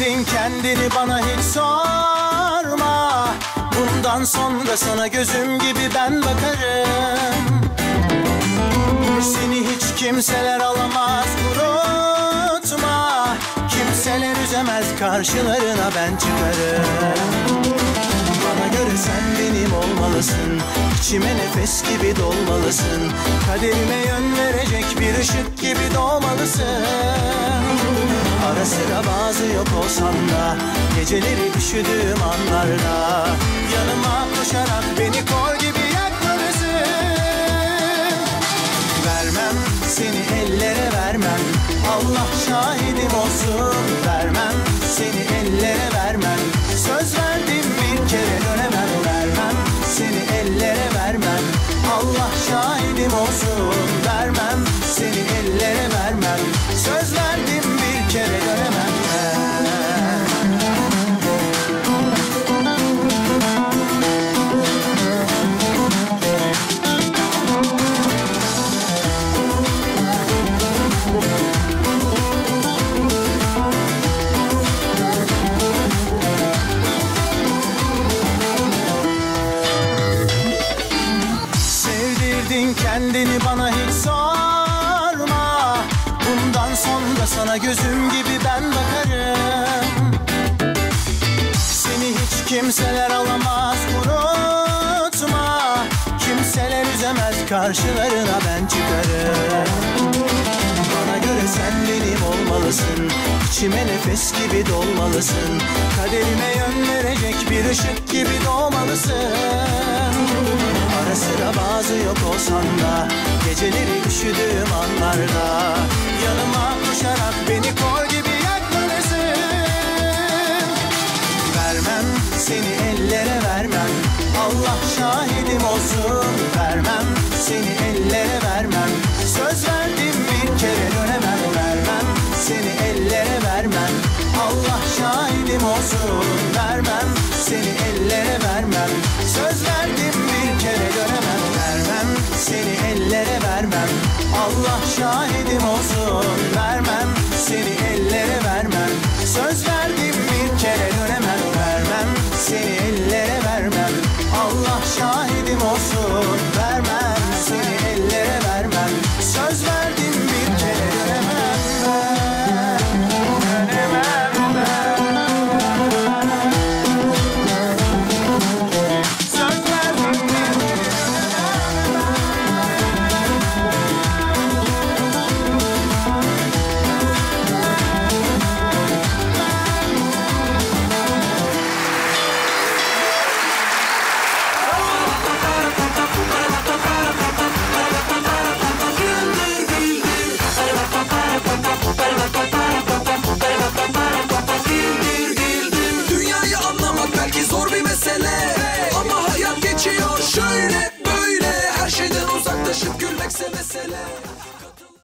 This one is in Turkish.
Sevdirdin kendini bana hiç sorma. Bundan sonra sana gözüm gibi ben bakarım. Seni hiç kimseler alamaz, unutma. Kimseler üzemez, karşılarına ben çıkarım. Bana göre sen benim olmalısın, içime nefes gibi dolmalısın. Kaderime yön verecek bir ışık gibi doğmalısın. Ara sıra bazı yok olsam da, geceleri üşüdüğüm anlarda yanıma koşarak beni kor gibi yakmalısın. Vermem seni ellere vermem, Allah şahidim olsun. Vermem seni ellere vermem, söz verdim bir kere dönemem. Vermem seni ellere vermem, Allah şahidim olsun. Vermem seni ellere vermem, söz verdim bir kere dönemem. Kendini bana hiç sorma. Bundan sonra sana gözüm gibi ben bakarım. Seni hiç kimseler alamaz, unutma. Kimseler üzemez, karşılarına ben çıkarım. Bana göre sen benim olmalısın, içime nefes gibi dolmalısın. Kaderime yön verecek bir ışık gibi doğmalısın. Ara sıra bazı yok olsan da, geceleri üşüdüğüm anlarda yanıma koşarak beni kor gibi yakmalısın. Vermem seni ellere vermem, Allah şahidim olsun. Vermem seni ellere vermem, söz verdim bir kere dönemem. Vermem seni ellere vermem, Allah şahidim olsun. Vermem seni ellere vermem, söz verdim bir kere dönemem. Vermem seni ellere vermem, Allah şahidim olsun.